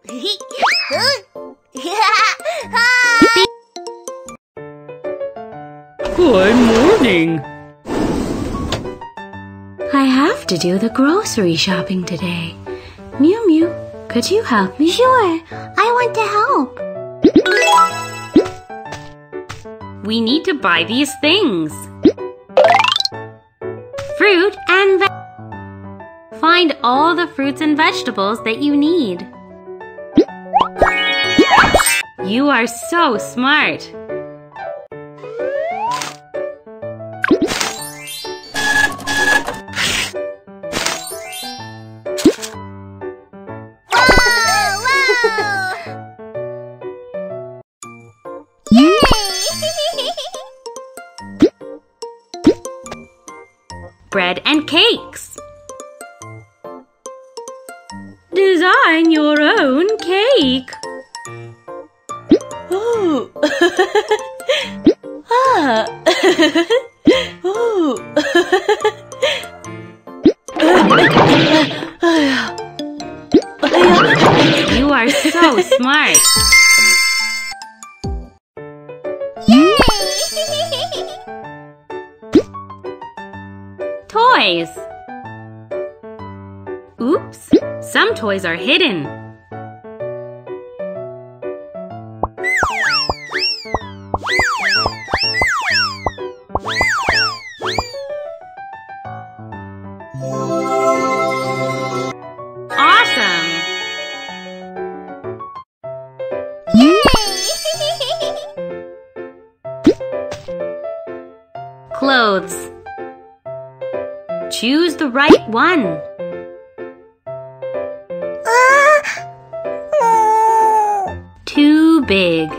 Good morning. I have to do the grocery shopping today. Mew Mew, could you help me? Sure, I want to help. We need to buy these things. Fruit and Find all the fruits and vegetables that you need. You are so smart. Bread and cakes. Design your own cake. Ooh. Ah. Ooh. You are so smart. Toys. Oops, some toys are hidden. Awesome! Clothes. Choose the right one. Too big.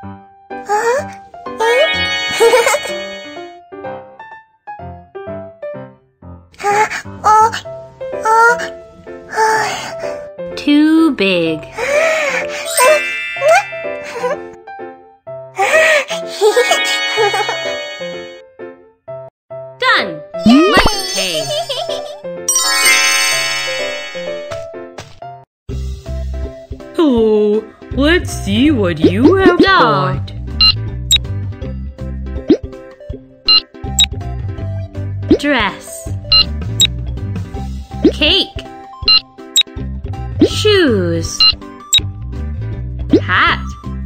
Too big. Done. Let's pay. Hello, let's see what you have bought. Dress. Cake. Shoes. Hat.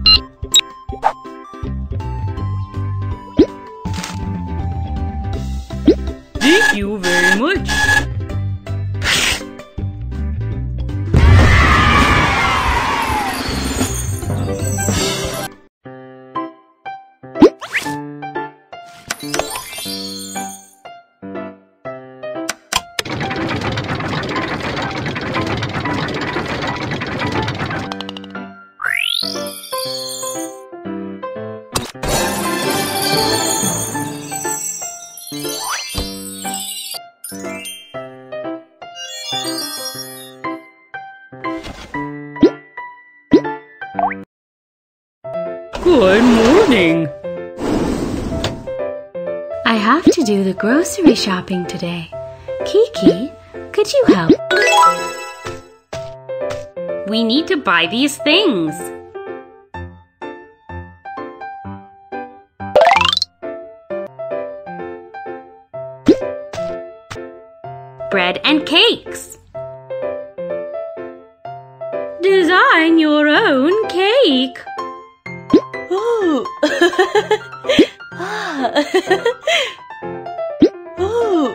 Thank you very much. Good morning. I have to do the grocery shopping today. Kiki, could you help? We need to buy these things. Bread and cakes. Design your own cake. Ooh. Ah. Ooh.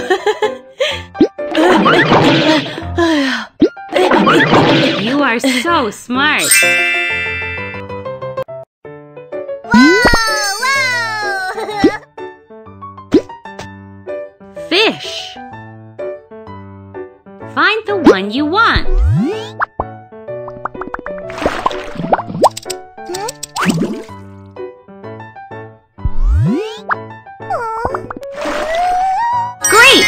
You are so smart. Fish. Find the one you want. Great!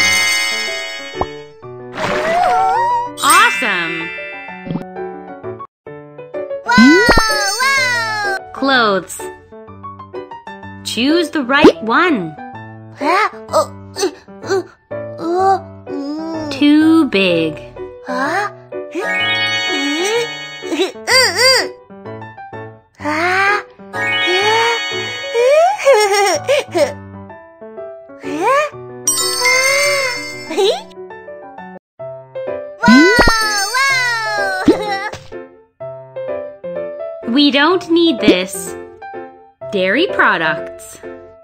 Awesome! Clothes. Choose the right one. Too big. We don't need this. Dairy products.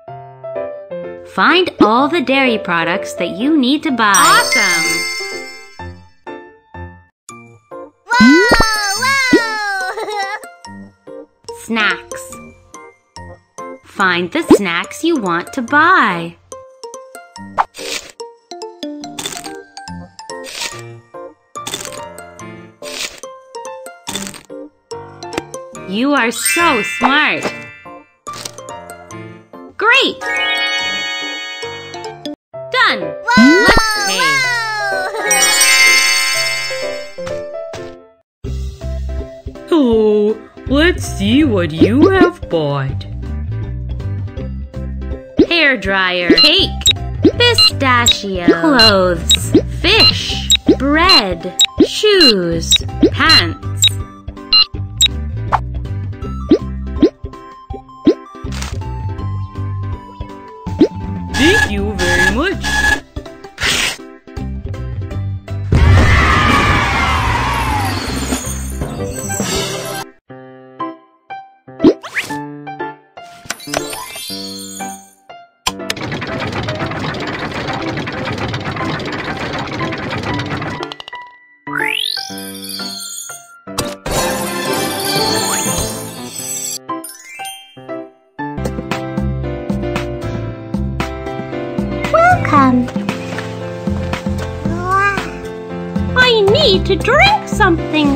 Find all the dairy products that you need to buy. Awesome! Snacks. Find the snacks you want to buy. You are so smart. Great! Done! Let's pay. Hello, let's see what you have bought. Hair dryer, cake, pistachio, clothes, fish, bread, shoes, pants. Thank you very much. Welcome. I need to drink something.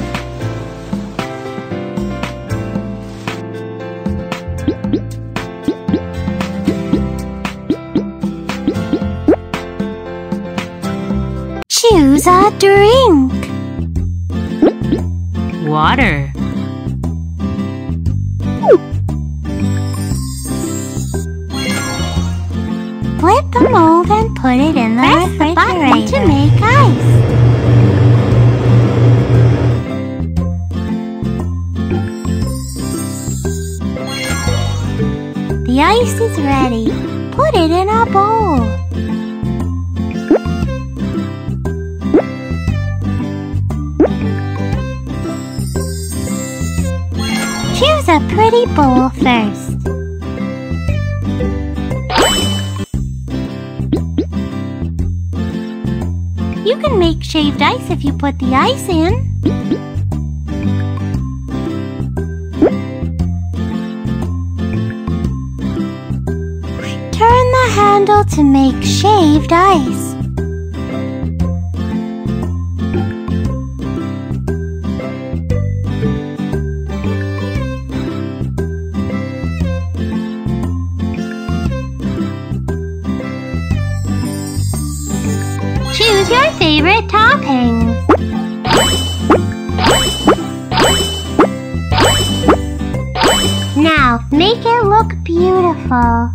Choose a drink. Water. Flip the mold and put it in the refrigerator to make ice. The ice is ready. Put it in a bowl. Choose a pretty bowl first. You can make shaved ice if you put the ice in. Turn the handle to make shaved ice. Choose your favorite toppings. Now, make it look beautiful.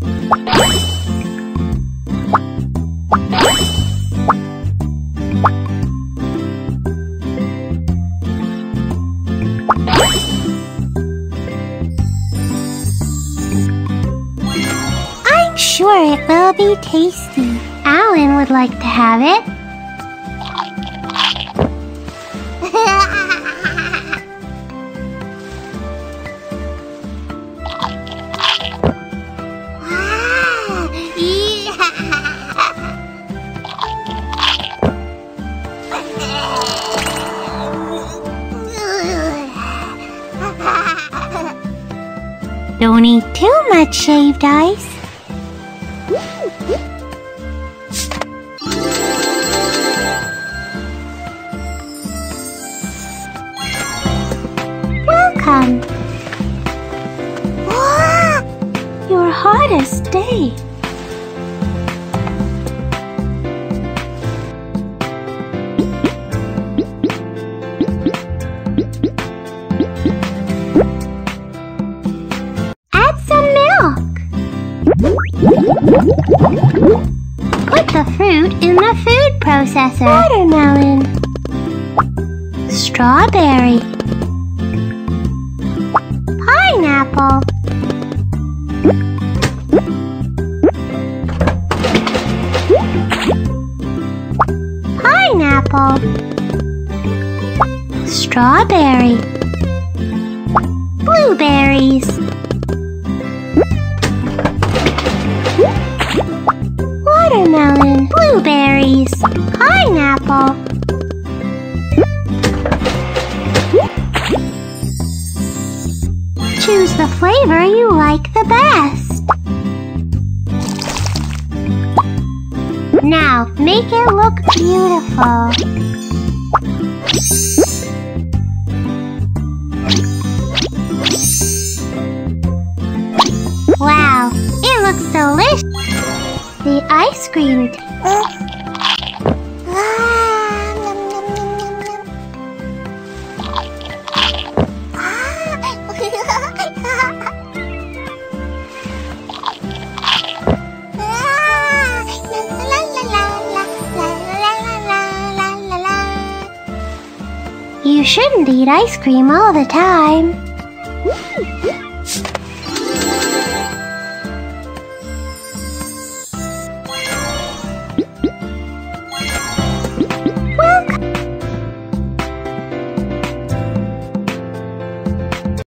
I'm sure it will be tasty. Alan would like to have it. Don't eat too much shaved ice. Welcome. Your hottest day. Put the fruit in the food processor. Watermelon. Strawberry. Strawberry. Blueberries. Watermelon. Blueberries. Pineapple. Choose the flavor you like the best. Now, make it look beautiful. Wow, it looks delicious. The ice cream. You shouldn't eat ice cream all the time.